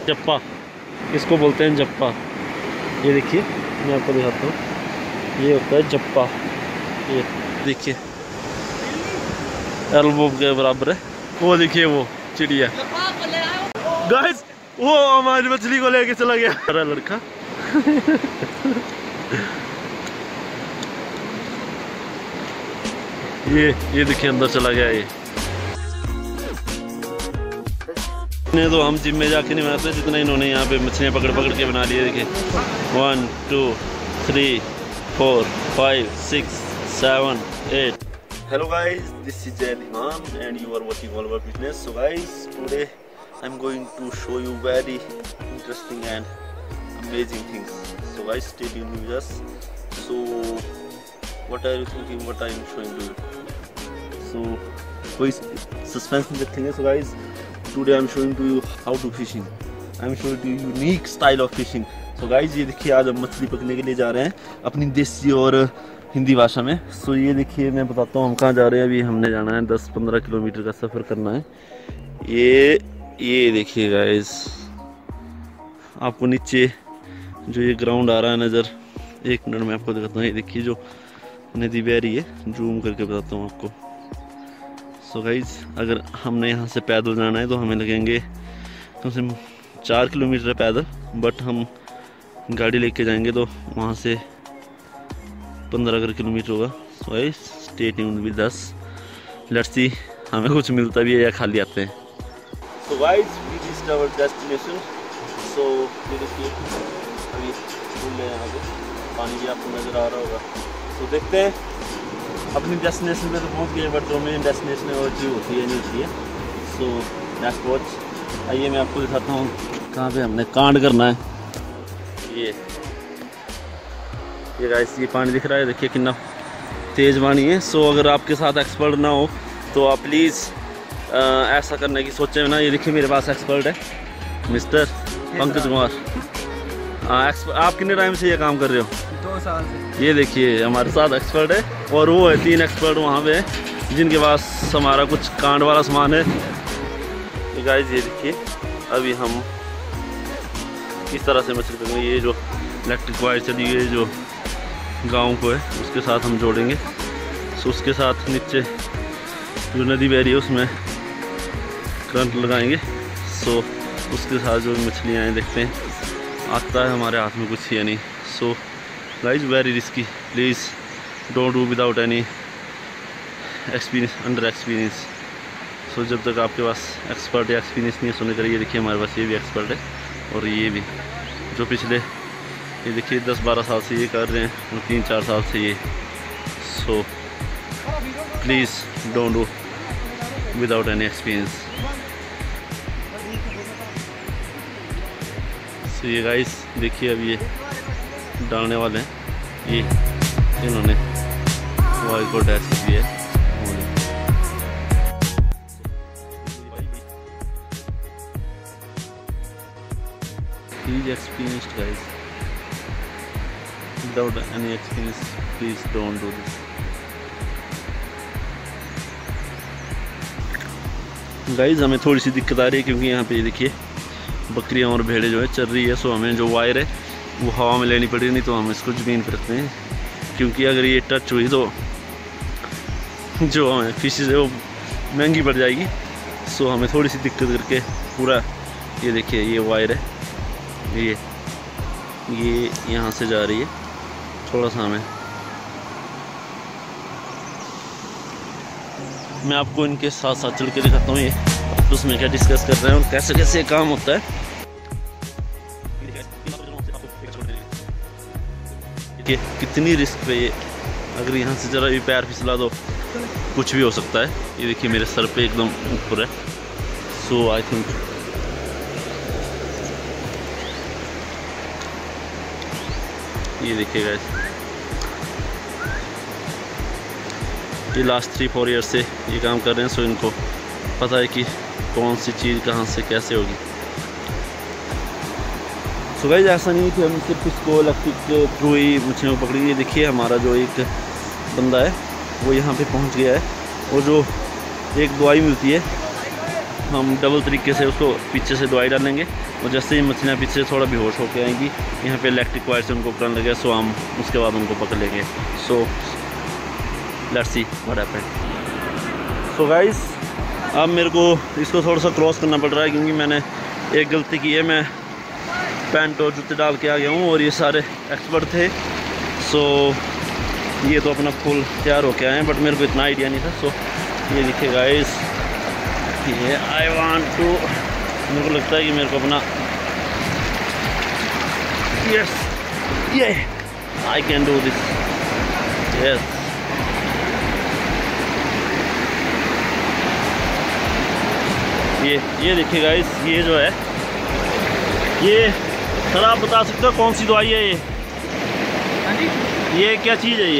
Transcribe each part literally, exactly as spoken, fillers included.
जप्पा, इसको बोलते हैं जप्पा। ये देखिए मैं आपको दिखाता हूँ, ये होता है जप्पा। ये देखिए एल्बो के बराबर है। वो देखिए वो चिड़िया गाइस, वो हमारी मछली को लेके चला गया अरे लड़का ये ये देखिए अंदर चला गया। ये नहीं तो हम जिम में जाके नहीं बनाते जितना इन्होंने यहाँ पे मछलियाँ पकड़ पकड़ के बना लिए। देखिए one two three four five six seven eight. Hello guys, this is Jay Dhiman and you are watching All About Business. So guys, today I'm going to show you very interesting and amazing things. So guys, stay tuned with us. So what are you thinking what I am showing to you? So कोई suspense नहीं रखेंगे। So guys, today I'm showing to you how to fishing. I'm showing to you unique style of fishing. So guys, ये देखिए आज हम मछली पकड़ने के लिए जा रहे हैं अपनी देसी और हिंदी भाषा में। सो ये देखिए मैं बताता हूँ हम कहाँ जा रहे हैं। अभी हमने जाना है दस पंद्रह किलोमीटर का सफ़र करना है। ये ये देखिए गाइस, आपको नीचे जो ये ग्राउंड आ रहा है नज़र, एक मिनट में आपको दिखाता हूँ। ये देखिए जो नदी बह रही है, जूम करके बताता हूँ आपको। सो गाइस, अगर हमने यहाँ से पैदल जाना है तो हमें लगेंगे कम से कम चार किलोमीटर पैदल, बट हम गाड़ी लेके जाएंगे तो वहाँ से पंद्रह अगर किलोमीटर होगा। So guys stay tuned with us, let's see हमें कुछ मिलता भी है या खाली आते हैं। So guys we reached our destination. So ये देखिए अभी घूम रहे हैं यहाँ पे, पानी भी आपको नज़र आ रहा होगा। सो so, देखते हैं अपनी डेस्टिनेशन पे तो पहुँच गए, बट जो मेरी डेस्टिनेशन है वो अचीव होती है नहीं होती है। So next watch. आइए मैं आपको दिखाता हूँ कहाँ पे हमने कांड करना है। ये ये गाइस ये पानी दिख रहा है, देखिए कितना तेज़ पानी है। सो so, अगर आपके साथ एक्सपर्ट ना हो तो आप प्लीज़ ऐसा करने की सोचें ना। ये देखिए मेरे पास एक्सपर्ट है मिस्टर पंकज कुमार। हाँ, आप कितने टाइम से ये काम कर रहे हो? दो साल से। ये देखिए हमारे साथ एक्सपर्ट है और वो है तीन एक्सपर्ट वहाँ पे जिनके पास हमारा कुछ कांड वाला सामान है। ये गाइस ये देखिए अभी हम किस तरह से मछली पकड़ेंगे। ये जो इलेक्ट्रिक वायर चली हुई है जो गाँव को है उसके साथ हम जोड़ेंगे। सो उसके साथ नीचे जो नदी बह रही है उसमें करंट लगाएंगे। सो उसके साथ जो मछलियाँ हैं देखते हैं आता है हमारे हाथ में कुछ या नहीं। So guys very risky, please don't do without any experience under experience. So जब तक आपके पास एक्सपर्ट या एक्सपीरियंस नहीं है सुनने करिए। ये देखिए हमारे पास ये भी एक्सपर्ट है और ये भी जो पिछले ये देखिए दस बारह साल से ये कर रहे हैं और तीन चार साल से ये। So please don't do without any experience. So ये गाइस देखिए अब ये डालने वाले हैं। ये इन्होंने वायर को अटैच कर दिया है। He is experienced guys. Without any experience, please don't do this. Guys हमें थोड़ी सी दिक्कत आ रही है क्योंकि यहाँ पे देखिए बकरियाँ और भेड़ें जो है चल रही है। सो हमें जो वायर है वो हवा में लेनी पड़ेगी, नहीं तो हम इसको ज़मीन पर रखते हैं क्योंकि अगर ये टच हुई तो जो हमें फिशेज है वो महंगी पड़ जाएगी। सो हमें थोड़ी सी दिक्कत करके पूरा ये देखिए ये वायर है ये ये यहाँ से जा रही है थोड़ा सा हमें। मैं आपको इनके साथ साथ चल के दिखाता हूँ ये उसमें क्या डिस्कस कर रहे हैं और कैसे कैसे काम होता है। कि कितनी रिस्क पे ये, अगर यहाँ से ज़रा भी पैर फिसला दो कुछ भी हो सकता है। ये देखिए मेरे सर पे एकदम ऊपर है। सो आई थिंक ये देखिए गाइस ये लास्ट थ्री फोर ईयर से ये काम कर रहे हैं। सो इनको पता है कि कौन सी चीज़ कहाँ से कैसे होगी। सो गाइस ऐसा नहीं है कि हम सिर्फ इसको इलेक्ट्रिक के थ्रू ही मछलियों को पकड़ेंगे। देखिए हमारा जो एक बंदा है वो यहाँ पे पहुँच गया है और जो एक दवाई मिलती है हम डबल तरीके से उसको पीछे से दवाई डालेंगे और जैसे ही मछलियाँ पीछे थोड़ा बेहोश होके आएंगी, यहाँ पे इलेक्ट्रिक वायर से उनको करने लगे, सो हम उसके बाद उनको पकड़ लेंगे। So let's see what happened. So guys, अब मेरे को इसको थोड़ा सा क्रॉस करना पड़ रहा है क्योंकि मैंने एक गलती की है। मैं पैंट और जूते डाल के आ गया हूँ और ये सारे एक्सपर्ट थे। सो ये तो अपना फुल तैयार हो के आए हैं, बट मेरे को इतना आइडिया नहीं था। सो ये देखिए गाइस, ये आई वांट टू, मेरे को लगता है कि मेरे को अपना, यस ये I can do this, yes. ये ये देखिए गाइस, ये जो है, ये सर आप बता सकते हो कौन सी दवाई है ये? ये क्या चीज़ है ये?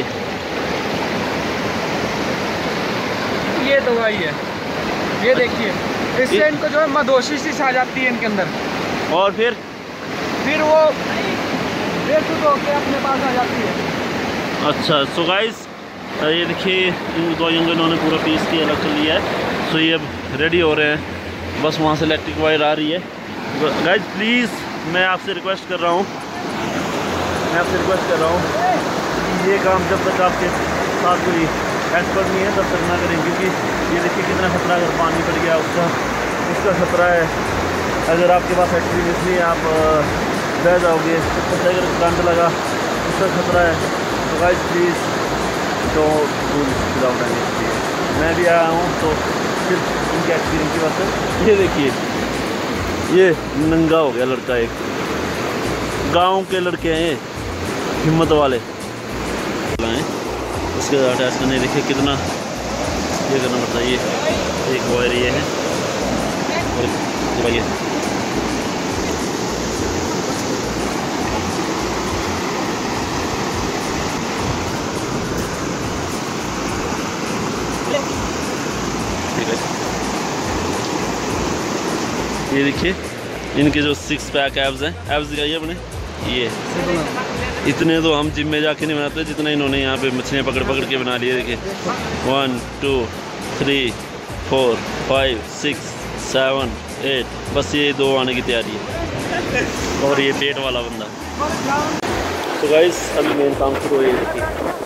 ये दवाई है, ये देखिए, इससे इनको जो है मदोशिश आ जाती है इनके अंदर, और फिर फिर वो बेसुध होकर अपने पास आ जाती है। अच्छा, सो गाइस ये देखिए, इन दवाइयों को इन्होंने पूरा पीस के अलग कर लिया है। सो ये अब रेडी हो रहे हैं, बस वहाँ से इलेक्ट्रिक वायर आ रही है। गाइस प्लीज़, मैं आपसे रिक्वेस्ट कर रहा हूँ, मैं आपसे रिक्वेस्ट कर रहा हूँ, ये काम जब तक आपके साथ कोई एक्सपर्ट नहीं है तब तक ना करें, क्योंकि ये देखिए कितना खतरा, अगर पानी पड़ गया उसका उसका खतरा है। अगर आपके पास एक्सपीरियंस नहीं है, आप बह जाओगे, तो अगर करंट लगा उसका खतरा है। तो guys please don't do this without any experience. मैं भी आया हूँ तो सिर्फ उनके एक्सपीरियंस की बात है। ये देखिए, ये नंगा हो गया लड़का, एक गाँव के लड़के हैं ये, हिम्मत वाले लाएँ। उसके बाद अटैच करने, देखिए कितना ये करना पड़ता है। ये एक वायर ये है और ये ठीक है। ये देखिए इनके जो सिक्स पैक एब्स हैं, एब्स दिखाइए अपने। ये इतने तो हम जिम में जाके नहीं बनाते जितना इन्होंने यहाँ पे मछलियाँ पकड़ पकड़ के बना लिए। देखिए one two three four five six seven eight, बस ये दो आने की तैयारी है, और ये पेट वाला बंदा। तो गाइस अभी मेन काम शुरू हो। ये देखिए,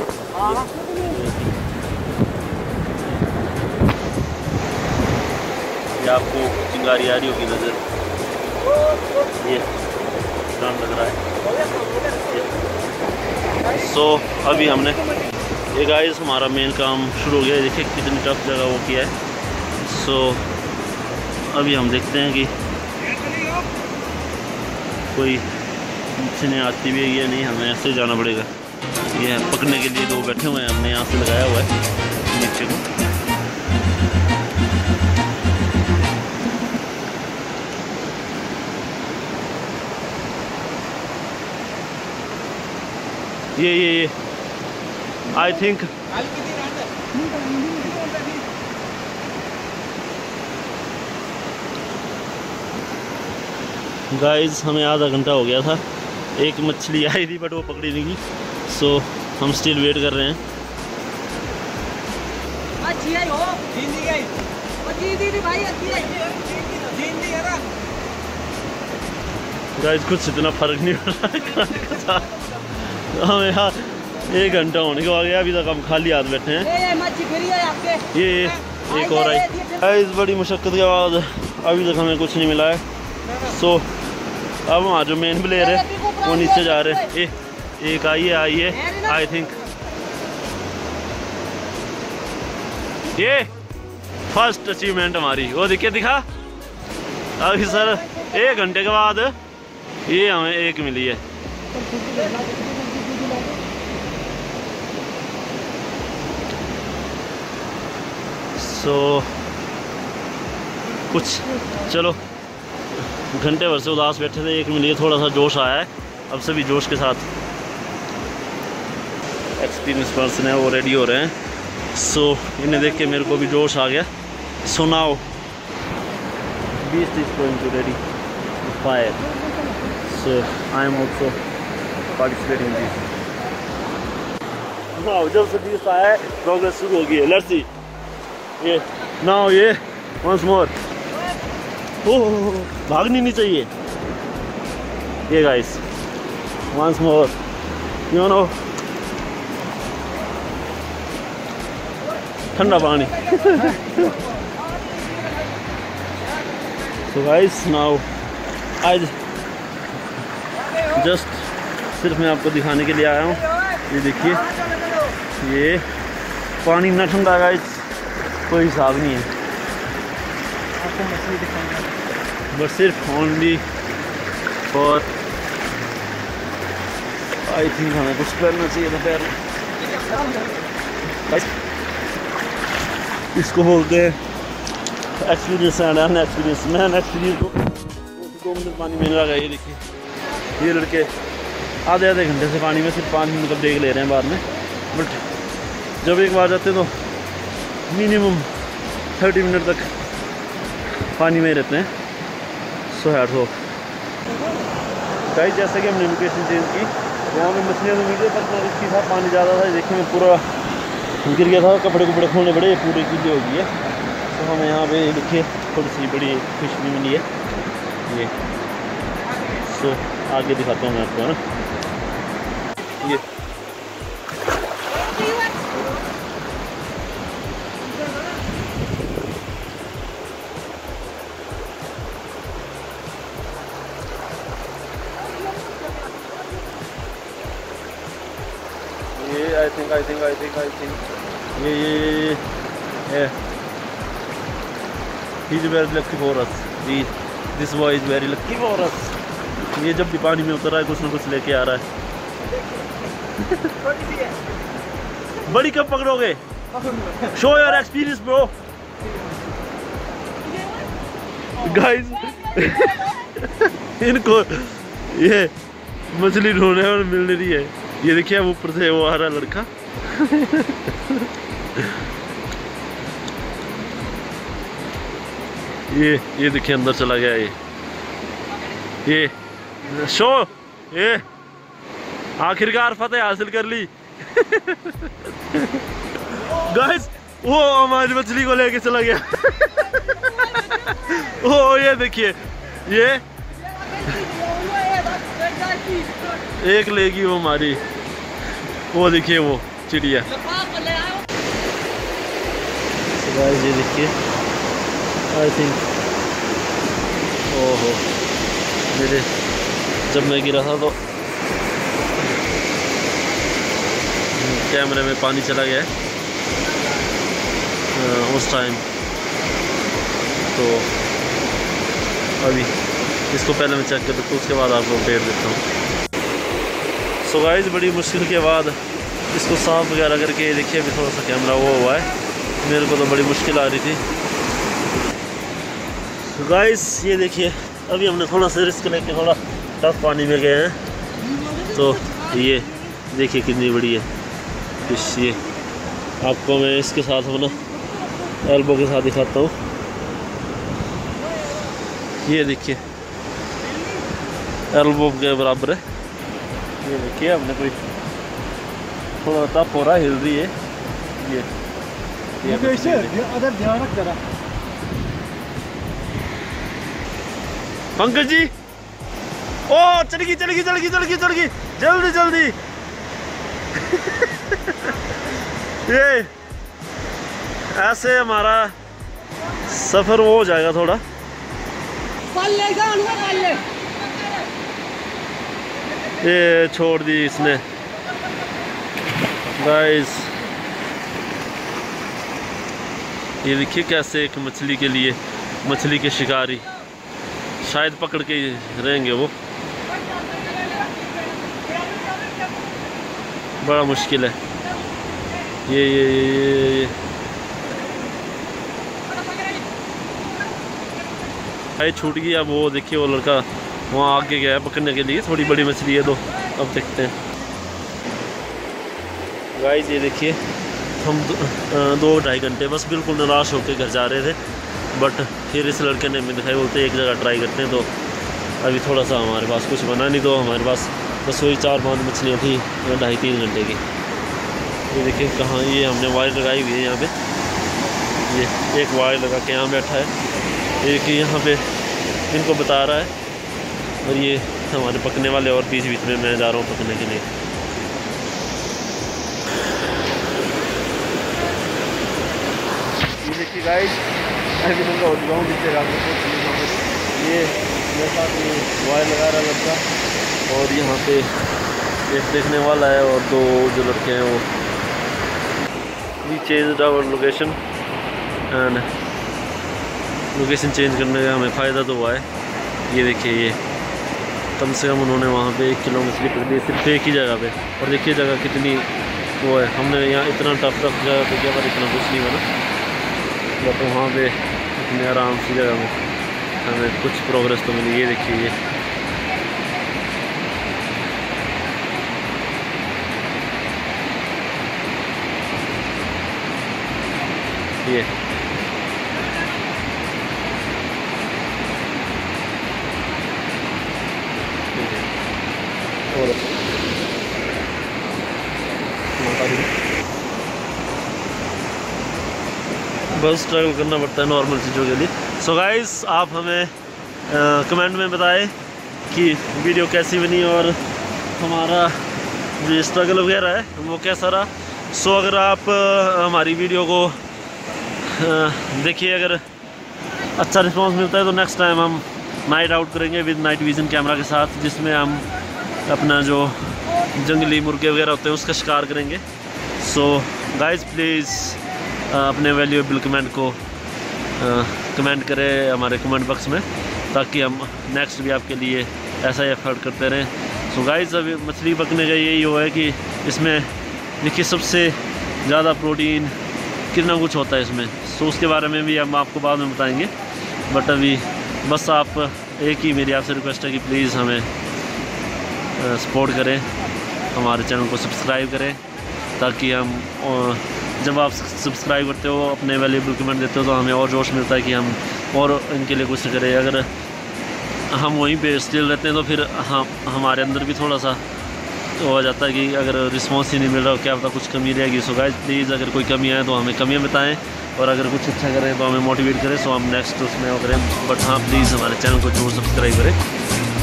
ये आपको चिंगारी आ रही होगी नज़र, ये काम लग रहा है। सो so, अभी हमने ये गाइस हमारा मेन काम शुरू हो गया है। देखिए कितनी टफ जगह वो किया है। सो so, अभी हम देखते हैं कि कोई मछलियाँ आती भी है या नहीं। हमें ऐसे जाना पड़ेगा। ये पकड़ने के लिए दो बैठे हुए हैं, हमने यहाँ से लगाया हुआ है नीचे को। ये ये ये आई थिंक गाइस हमें आधा घंटा हो गया था। एक मछली आई थी बट वो पकड़ी नहीं गई। सो हम स्टिल वेट कर रहे हैं। गाइस कुछ इतना फर्क नहीं पड़ रहा है। हमें यहाँ एक घंटा होने को आ गया, अभी तक हम खाली हाथ बैठे हैं। ये एक और आई गाइस, बड़ी मुशक्क़त के बाद अभी तक हमें कुछ नहीं मिला है। सो अब हमारे जो मेन प्लेयर है वो नीचे जा रहे हैं। ए, एक आई है आई है आई थिंक ये फर्स्ट अचीवमेंट हमारी। वो देखिए दिखा, अभी सर एक घंटे के बाद ये हमें एक मिली है। सो so, कुछ चलो घंटे भर से उदास बैठे थे, एक मिली, थोड़ा सा जोश आया है। अब सभी जोश के साथ एक्सपीरियंस पर्सन है वो रेडी हो रहे हैं। सो so, इन्हें देख के मेरे को भी जोश आ गया। So now beast is going to ready fire. So I am also participating this. Now जब से बीस्ट आया है प्रोग्रेस शुरू हो गई है। लेट्स सी ये नाउ ये वंस मोर। ओह भागनी नहीं चाहिए। ये guys once more you know ठंडा पानी। सो गाइस नाउ आज जस्ट सिर्फ मैं आपको दिखाने के लिए आया हूँ। ये देखिए ये पानी इतना ठंडा है गाइस कोई हिसाब नहीं है। आपको मछली दिखाऊंगा बस सिर्फ ओनली और आई थिंक हमें कुछ करना चाहिए था पैर में। इसको बोलते हैं एक्सपीरियंस एंड अन एक्सपीरियंस। मैं अन एक्सपीरियंस को दो मिनट पानी में लगा। ये देखिए ये लड़के आधे आधे घंटे से पानी में सिर्फ पानी मतलब देख ले रहे हैं बाद में, बट जब एक बार जाते तो मिनिमम थर्टी मिनट तक पानी में ही रहते हैं। सो हैट हो गाइस जैसे कि हमने लोकेशन चेंज की, यहाँ पे मछलियाँ तो मिली पर इसकी था पानी ज़्यादा था। देखिए मैं पूरा गिर गया था, कपड़े कपड़े खोलने पड़े, पूरी गिल्ली हो गई है। तो हमें यहाँ पे देखिए थोड़ी सी बड़ी फिश भी मिली है। ये सो आगे दिखाता हूँ मैं आपको, है ना। ये ये I think I think I think I think ये ये ये ही is very lucky for us. This boy is very lucky for us. ये जब भी पानी में उतर रहा है कुछ ना कुछ लेके आ रहा है। बड़ी कब पकड़ोगे? Show your experience bro. Guys इनको ये मछली ढूंढने और मिल नहीं रही है। ये देखिए अब ऊपर से वो आ रहा लड़का। ये ये देखिए अंदर चला गया। ये ये शो ये आखिरकार फतेह हासिल कर ली। गाइस वो हमारी मछली को लेके चला गया। ओ ये देखिए ये एक लेगी वो हमारी, वो देखिए वो चिड़िया। गाइस ये देखिए आई थिंक ओहो मेरे जब मैं गिरा था तो कैमरे में पानी चला गया है उस टाइम। तो अभी इसको पहले मैं चेक कर देता हूँ, उसके बाद आपको अपडेट देता हूँ। सो गाइस बड़ी मुश्किल के बाद इसको साफ वगैरह करके देखिए अभी थोड़ा सा कैमरा वो हुआ है। मेरे को तो बड़ी मुश्किल आ रही थी। so गाइस ये देखिए अभी हमने थोड़ा सा रिस्क लेके थोड़ा टफ पानी में गए हैं। तो ये देखिए कितनी बड़ी है फिश। ये आपको मैं इसके साथ अपना एल्बो के साथ दिखाता हूँ। ये देखिए एल्बो के बराबर है। ये देखिए हमने कोई थोड़ा टफ हो रहा है, हिल रही है। ये ये अदर ध्यान रख जरा पंकज जी। ओ चल गई चल गई चल गई चल गई चल गई जल्दी जल्दी। ये ऐसे हमारा सफर वो हो जाएगा थोड़ा। ये छोड़ दी इसने गाइस। ये देखिए कैसे एक मछली के लिए मछली के शिकारी शायद पकड़ के रहेंगे वो। बड़ा मुश्किल है ये ये ये ये, ये। भाई छूट गई। अब वो देखिए वो लड़का वहाँ आगे गया है पकड़ने के लिए। थोड़ी बड़ी मछली है तो अब देखते हैं। गाइस ये देखिए हम दो, दो ढाई घंटे बस बिल्कुल निराश होकर घर जा रहे थे, बट फिर इस लड़के ने हमें दिखाई, बोलते एक जगह ट्राई करते हैं। तो अभी थोड़ा सा हमारे पास कुछ बना नहीं, तो हमारे पास बस वही चार पाँच मछलियाँ थी ढाई तीन घंटे की। ये देखिए कहाँ ये हमने वायर लगाई हुई है यहाँ पे। ये एक वायर लगा के यहाँ बैठा है, एक यहाँ पे इनको बता रहा है, और ये हमारे पकने वाले और बीच बीच में मैं जा रहा हूँ पकने के लिए। ये देखिए गाइस, अभी मैं हो चुका हूँ नीचे जा ये मेरे साथ ये वायर लगा रहा लड़का, और यहाँ पे एक देखने वाला है और दो जो लड़के हैं वो। We change our location and location change करने का हमें फ़ायदा तो हुआ है। ये देखिए, ये कम से कम उन्होंने वहाँ पे एक किलो मछली पकड़ी है सिर्फ एक ही जगह पे, और देखिए जगह कितनी वो है। हमने यहाँ इतना टफ टफ जगह पे किया पर इतना कुछ नहीं बना, बट वहाँ पे इतने आराम सी जगह में हमें कुछ प्रोग्रेस तो मिली। ये देखिए, ये ये और बहुत स्ट्रगल करना पड़ता है नॉर्मल चीज़ों के लिए। सो गाइस, आप हमें कमेंट में बताएं कि वीडियो कैसी बनी और हमारा जो स्ट्रगल वगैरह है वो कैसा रहा। सो अगर आप आ, हमारी वीडियो को देखिए, अगर अच्छा रिस्पांस मिलता है तो नेक्स्ट टाइम हम नाइट आउट करेंगे विद नाइट विज़न कैमरा के साथ, जिसमें हम अपना जो जंगली मुर्गे वगैरह होते हैं उसका शिकार करेंगे। सो गाइस, प्लीज़ अपने वैल्यूएबल कमेंट को कमेंट करें हमारे कमेंट बॉक्स में, ताकि हम नेक्स्ट भी आपके लिए ऐसा ही एफर्ट करते रहें। सो गाइस, अभी मछली पकने का यही वो है कि इसमें देखिए सबसे ज़्यादा प्रोटीन कितना कुछ होता है इसमें। सो उसके बारे में भी हम आपको बाद में बताएंगे, बट अभी बस आप एक ही मेरी आपसे रिक्वेस्ट है कि प्लीज़ हमें सपोर्ट करें, हमारे चैनल को सब्सक्राइब करें, ताकि हम जब आप सब्सक्राइब करते हो, अपने वैल्यूएबल कमेंट देते हो, तो हमें और जोश मिलता है कि हम और इनके लिए कुछ करें। अगर हम वहीं पे स्टिल रहते हैं तो फिर हम हमारे अंदर भी थोड़ा सा हो जाता है कि अगर रिस्पॉन्स ही नहीं मिल रहा क्या पता कुछ कमी रहेगी। सो गाइस, प्लीज़ अगर कोई कमी आए तो हमें कमियाँ बताएं, और अगर कुछ अच्छा करें तो हमें मोटिवेट करें। सो हम नेक्स्ट उसमें वो करें, बट हाँ प्लीज़ हमारे चैनल को जरूर सब्सक्राइब करें।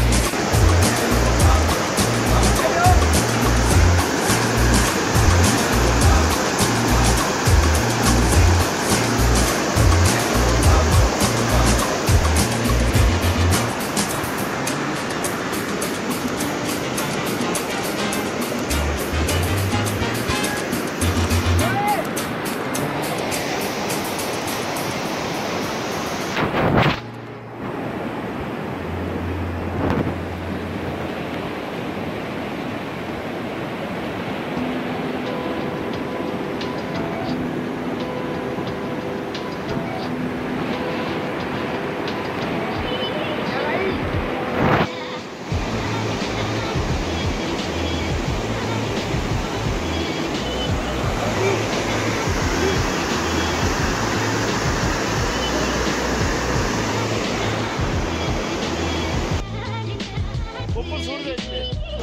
ऊपर छोड़ देते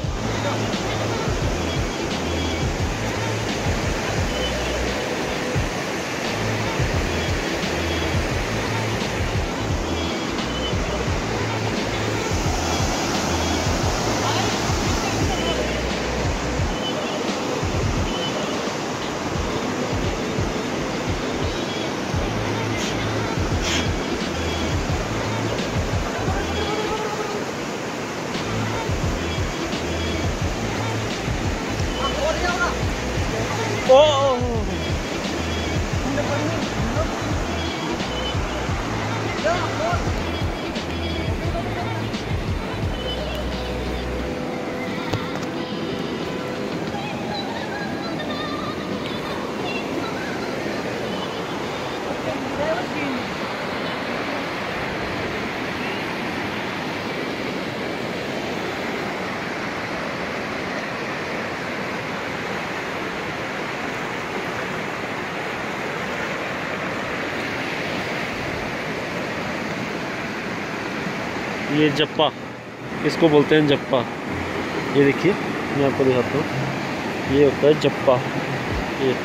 ये जप्पा, इसको बोलते हैं जप्पा। ये देखिए, मैं आपको दिखाता हूँ, ये होता है जप्पा। ये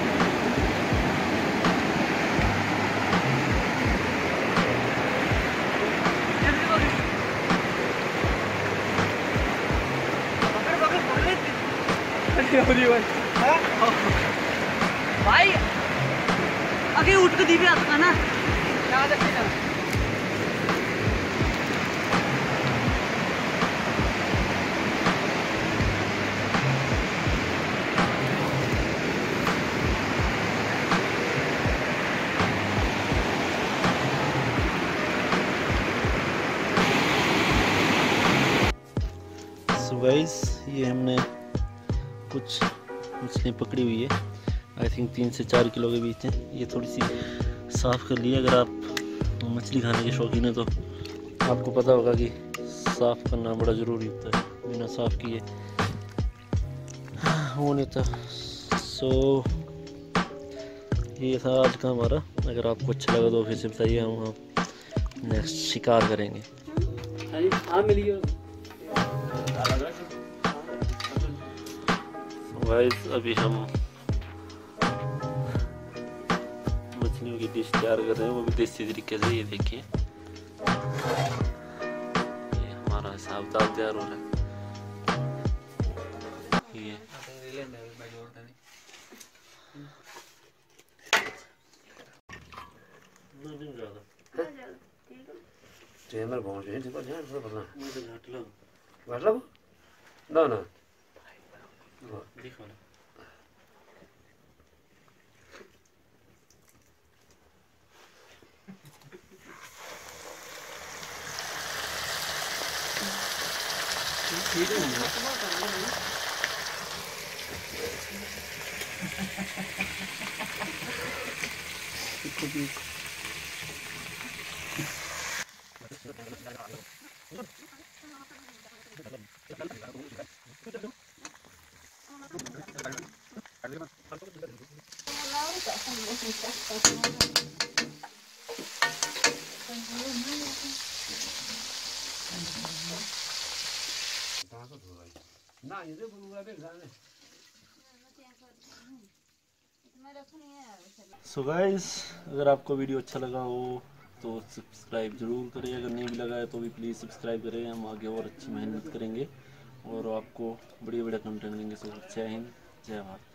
भाई आगे उठ के दीवे आता ना याद रखिएगा। सो गाइस ये हमने कुछ मछलियाँ पकड़ी हुई है, आई थिंक तीन से चार किलो के बीच है। ये थोड़ी सी साफ़ कर ली। अगर आप मछली खाने के शौकीन है तो आपको पता होगा कि साफ़ करना बड़ा ज़रूरी होता है, बिना साफ़ किए वो नहीं था। सो ये था आज का हमारा। अगर आपको अच्छा लगा तो फिर से बताइए, हम नेक्स्ट शिकार करेंगे। हाँ मिलिए। गाइस अभी हम मछलियों की डिश तैयार कर रहे हैं, वो भी देसी तरीके से। ये देखिए ये हमारा हिसाब दाल तैयार हो रहा है। ये चैनल पहुंच गए देखो ध्यान से पता मुझे घाट लग घाट लो ना ना देखो ना। ना ये तो बुआ पे जाने। सो गाइस अगर आपको वीडियो अच्छा लगा हो तो सब्सक्राइब ज़रूर करें। अगर नहीं भी लगा है तो भी प्लीज़ सब्सक्राइब करें। हम आगे और अच्छी मेहनत करेंगे और आपको बढ़िया बढ़िया कंटेंट देंगे। सो जय हिंद, जय भारत।